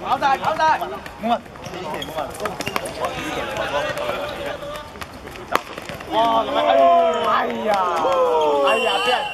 跑大跑大， 冇乜，冇乜。哇！哎呀，哎呀，俾人。